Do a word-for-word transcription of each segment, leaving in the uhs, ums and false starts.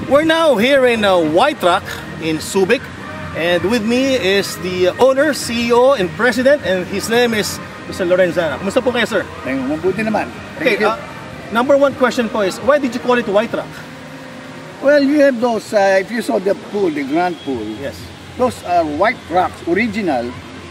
We're now here in uh, White Rock in Subic, and with me is the owner, C E O, and president, and his name is Mister Lorenzana. Kumusta po kayo, sir? Mabuti naman. Okay, uh, number one question po is, why did you call it White Rock? Well, you have those, uh, if you saw the pool, the grand pool, yes, those are white rocks, original,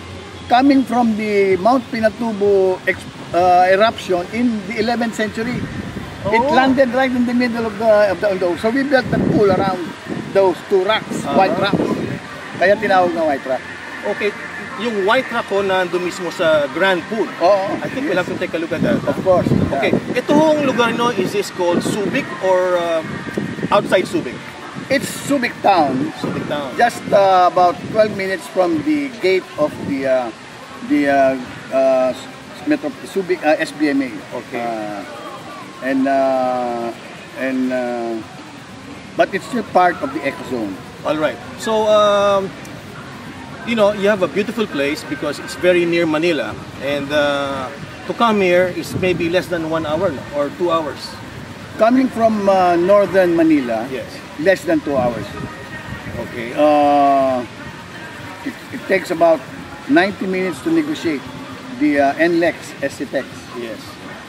coming from the Mount Pinatubo uh, eruption in the eleventh century. Oh. It landed right in the middle of the, of the, of the so we built the pool around those two rocks, uh-huh. white rocks. Kaya tinawag na White Rock. Okay, yung White Rock ko nandun mismo sa Grand Pool. Oh, I think yes. we'll have to take a look at that. Of course. Okay, yeah. itong lugar no, is this called Subic or uh, outside Subic? It's Subic town. Subic town. Just uh, about twelve minutes from the gate of the uh, the uh, uh, Metro Subic uh, S B M A. Okay. Uh, and uh, and uh, but it's still part of the eco zone. All right. So um, you know, you have a beautiful place because it's very near Manila, and uh, to come here is maybe less than one hour or two hours. Coming from uh, northern Manila, yes, less than two hours. Okay. Uh, it, it takes about ninety minutes to negotiate the uh, N L E X S C T E X. Yes.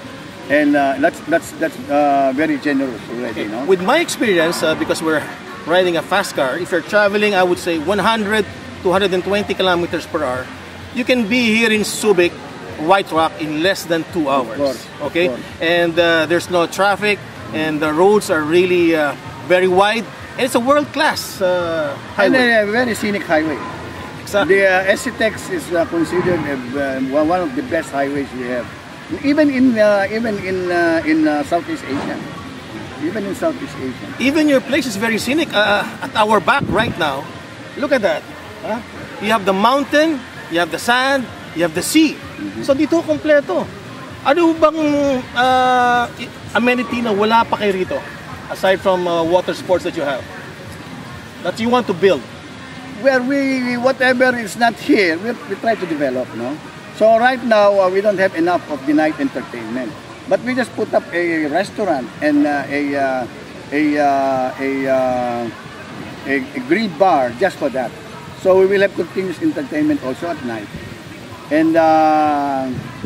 And uh, that's that's that's uh, very generous already, Okay. no? With my experience, uh, because we're riding a fast car, if you're traveling, I would say one hundred to one hundred twenty kilometers per hour, you can be here in Subic, White Rock in less than two hours. Of course, okay, of course. And uh, there's no traffic, and the roads are really uh, very wide, and it's a world-class uh, And highway. a very scenic highway. Exactly. The uh, S C T E X is uh, considered uh, one of the best highways we have, even in uh, even in uh, in uh, Southeast Asia. Even in Southeast Asia. Even your place is very scenic. Uh, at our back right now, look at that. Huh? You have the mountain, you have the sand, you have the sea. Mm-hmm. So dito kompleto. Ano bang uh, amenity na wala pa kayo rito? Aside from uh, water sports that you have, that you want to build? Well, we whatever is not here, we, we try to develop, no? So right now uh, we don't have enough of the night entertainment, but we just put up a restaurant and uh, a, uh, a, uh, a, uh, a a grill bar just for that. So we will have continuous entertainment also at night, and uh,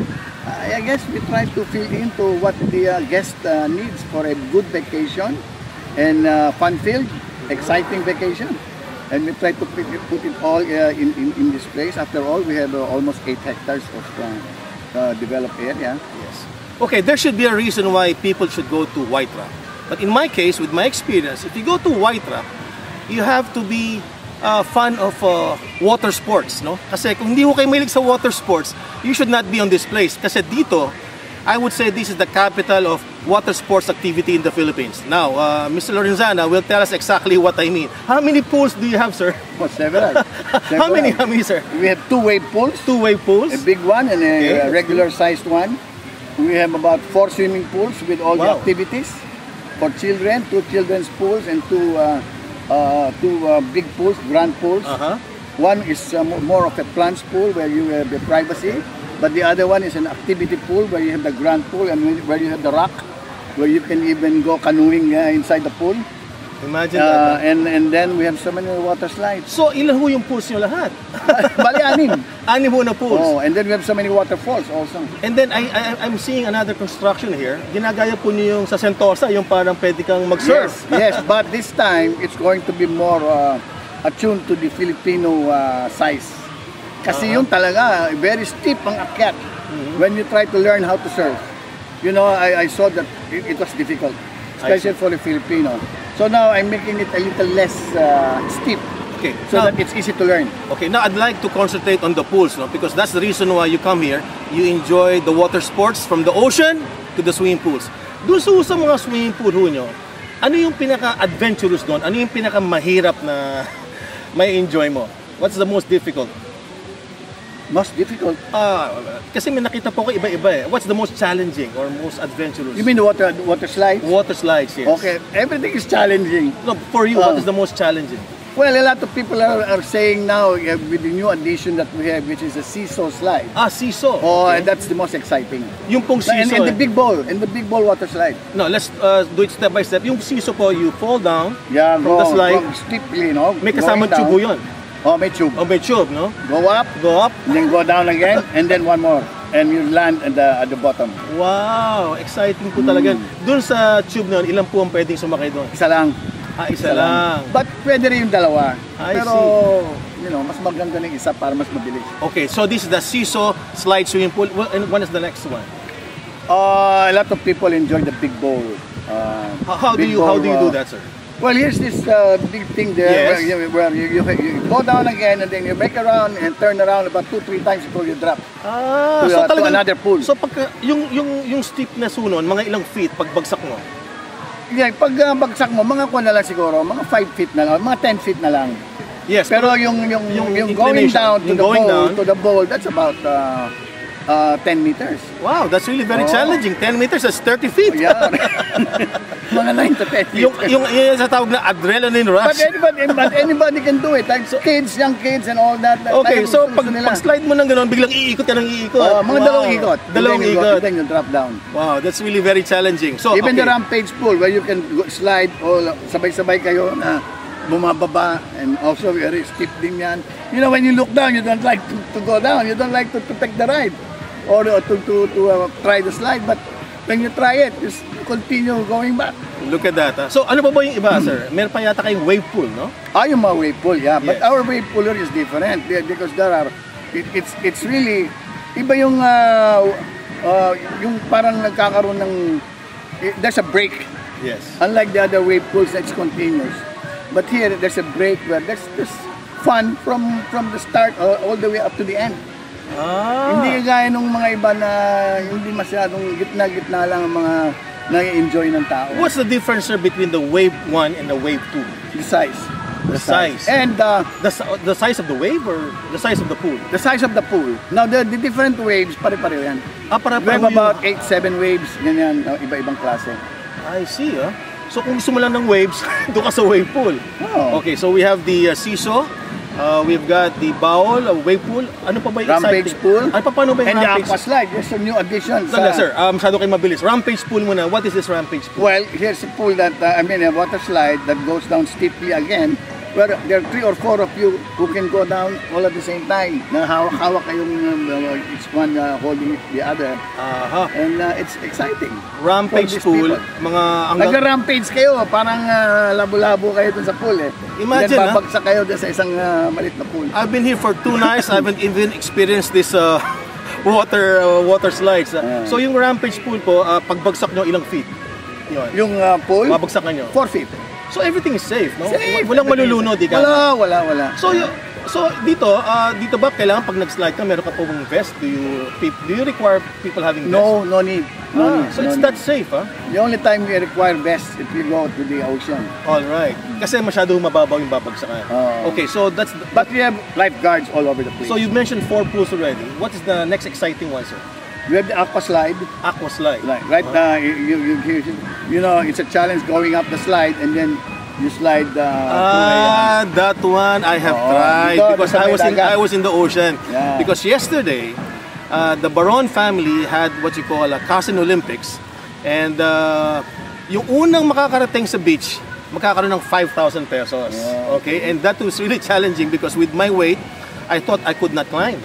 I guess we try to fill into what the uh, guest uh, needs for a good vacation and uh, fun-filled, exciting vacation. And we try to put it, put it all uh, in, in, in this place. After all, we have uh, almost eight hectares of uh, uh, developed area. Yes. Okay, there should be a reason why people should go to White Rock. But in my case, with my experience, if you go to White Rock, you have to be uh, fan of uh, water sports, no? Kasi kung hindi ko kayo mahilig sa water sports, you should not be on this place. Kasi dito, I would say this is the capital of water sports activity in the Philippines. Now, uh, Mister Lorenzana will tell us exactly what I mean. How many pools do you have, sir? Oh, several. several. How many, how many, sir? We have two-wave pools. Two-wave pools? A big one and a Okay, regular-sized one. We have about four swimming pools with all Wow. the activities for children, two children's pools and two uh, uh, two uh, big pools, grand pools. Uh-huh. One is uh, more of a plunge pool where you have the privacy, but the other one is an activity pool where you have the grand pool and where you have the rock, where you can even go canoeing uh, inside the pool. Imagine Uh, that. and and then we have so many water slides. So, ilan ho yung pools nyo lahat? Bali, anim. Anim ho na pools. Oh, and then we have so many waterfalls also. And then, I, I, I'm seeing another construction here. Ginagaya po niyo yung sa Sentosa, yung parang pwede kang mag-surf. Yes, yes, but this time, it's going to be more uh, attuned to the Filipino uh, size. Kasi Uh-huh. yung talaga, very steep ang akyat Mm-hmm. when you try to learn how to surf. You know, I, I saw that it, it was difficult, especially for the Filipino. So now I'm making it a little less uh, steep Okay. so Now, that it's easy to learn. okay, now I'd like to concentrate on the pools, no? Because that's the reason why you come here. You enjoy the water sports from the ocean to the swimming pools. Doon sa sa mga swimming pool ho nyo, ano yung pinaka-adventurous doon? Ano yung pinaka-mahirap na may enjoy mo? What's the most difficult? Most difficult? Ah, kasi may nakita po ko iba-iba eh. What's the most challenging or most adventurous? You mean the water, the water slide? Water slides, yes. Okay, everything is challenging. No, for you, Uh, what is the most challenging? Well, a lot of people are, are saying now uh, with the new addition that we have, which is a seesaw slide. Ah, seesaw. Oh, Okay. and that's the most exciting. Yung pong And, seesaw. and the eh. big ball, and the big ball water slide. No, let's uh, do it step by step. Yung seesaw po, you fall down. Yeah, From go, the slide. go steeply, no? May Going kasamang down. tubo yun. Oh, may tube. O may tube, no? Go up, Go up. then go down again, and then one more. And you land at the, at the bottom. Wow, exciting po talaga. Doon sa tube na yun, ilan po ang pwedeng sumakay doon? Isa lang. Ah, isa lang. But pwede rin yung dalawa. I Pero, you know, mas maganda ng isa para mas mabilis. Okay, so this is the seesaw slide swimming pool. Well, and when is the next one? Uh, a lot of people enjoy the big bowl. Uh, How, how do big you how bowl, do you do uh, that, sir? Well, here's this uh, big thing there Yes. where, you, where you, you, you go down again and then you make around and turn around about two, three times before you drop. Ah, To, so uh, to talagang another pool. So pagka yung yung yung steep na sunon, mga ilang feet pagbagsak mo? Yeah, pag uh, bagsak mo, mga kuha na lang siguro, mga five feet na lang, mga ten feet na lang. Yes. Pero yung yung Yung yung, going inclination, down to yung the going bowl, down. to the bowl, that's about uh, uh, ten meters. Wow, that's really very Oh. challenging. ten meters, that's thirty feet. Yeah. mga nine to ten feet. yung, yung, yung sa tawag na adrenaline But rush. anybody, but anybody can do it. Like kids, young kids and all that. Okay, Like, so gusto pag, nila. pag slide mo ng gano'n, biglang iikot ka ng iikot. Oh, mga Wow. dalawang ikot. Dalawang And then you go- ikot. and then you drop down. Wow, that's really very challenging. So, Even okay. the rampage pool where you can go- slide all sabay-sabay kayo na bumababa and also very steep din yan. You know, when you look down, you don't like to, to go down. You don't like to, to take the ride or to, to, to, to uh, try the slide. But when you try it, just continue going back. Look at that. ah. So, ano pa ba yung iba, sir? Meron pa yata kayong wave pool, no? Ah, yung mga wave pool, yeah. But Yes. our wave pooler is different yeah, because there are, it, it's it's really, iba yung, uh, uh, yung parang nagkakaroon ng, eh, there's a break. Yes. Unlike the other wave pools, that's continuous. But here, there's a break where there's, there's fun from from the start all, all the way up to the end. Ah. Hindi gaya nung mga iba na hindi masyadong gitna-gitna lang ang mga nai-enjoy ng tao. What's the difference, sir, between the wave one and the wave two? The size. The size. And uh, The, si- the size of the wave or the size of the pool? the size of the pool. Now, the, the different waves, pare-pareho yan. Ah, para We have about eight, seven waves, ganyan, uh, iba-ibang klase. I see, ah. So kung gusto mo lang ng waves, doon ka sa wave pool. Oh. Okay, so we have the uh, seesaw. Uh, we've got the bowl, uh, wave pool. Ano pa ba yung Rampage exciting? pool. Ano pa paano ba yung And the rampage? aqua slide, there's some new additions. Sandali, uh, sir. Um, masyado kayo mabilis. Rampage pool muna. What is this rampage pool? Well, here's a pool that, uh, I mean, a water slide that goes down steeply again, where there are three or four of you who can go down all at the same time. Na hawak-hawak kayong um, uh, each one uh, holding the other. Aha. And uh, it's exciting. Rampage For these pool. people. Mga hanggang... Nagra-rampage kayo, parang uh, labo-labo kayo dun sa pool eh. Imagine, Then ah. babagsak kayo dun sa isang uh, malit na pool. I've been here for two nights. I haven't even experienced this uh, water uh, water slides. Uh, Yeah. So yung rampage pool po, uh, pagbagsak nyo, ilang feet? Yun. Yung uh, pool, Babagsakan nyo. four feet. So everything is safe, no? Safe. Walang malulunod, di ka? Wala, wala, wala. So, y- so dito, uh, dito ba kailangan pag nag-slide ka, meron ka po bang vest? Do you pe- do you require people having vest? No, no need. No Ah, need. so no it's need. that safe, ah? The only time we require vest if we go to the ocean. All right. Kasi masyado mababaw yung babagsakan. Oo. Okay, so that's the, But we have lifeguards all over the place. so you mentioned four pools already. What is the next exciting one, sir? we have the aqua slide. Aqua slide. Like, right now, you, you, you, you know, it's a challenge going up the slide and then you slide uh, Ah, that one I have Oo, tried dito, because sa I may was in dagat. I was in the ocean. Yeah. Because yesterday, uh, the Baron family had what you call a Cousin Olympics, and uh, yung unang makakarating sa beach, makakaroon ng five thousand pesos. Yeah. Okay, and that was really challenging because with my weight, I thought I could not climb.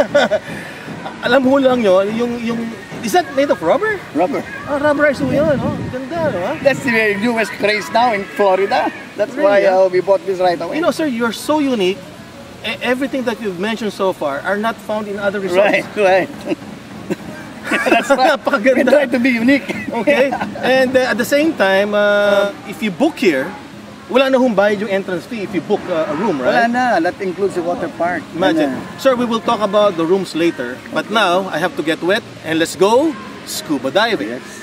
Alam mo lang yun, yung yung is that made of rubber? rubber. Ah, rubberized mo yun, oh. Ganda, no? ah? That's the newest craze now in Florida. That's Really, why ah? uh, we bought this right away. You know, sir, you're so unique. E- Everything that you've mentioned so far are not found in other resorts. right, right. That's right. We Napakaganda. try to be unique. Okay? And uh, at the same time, uh, if you book here, wala na hong bayad yung entrance fee if you book uh, a room, Wala right? na, that includes the water park. Imagine. And, uh, Sir, we will talk about the rooms later. But now, I have to get wet and let's go scuba diving. yes.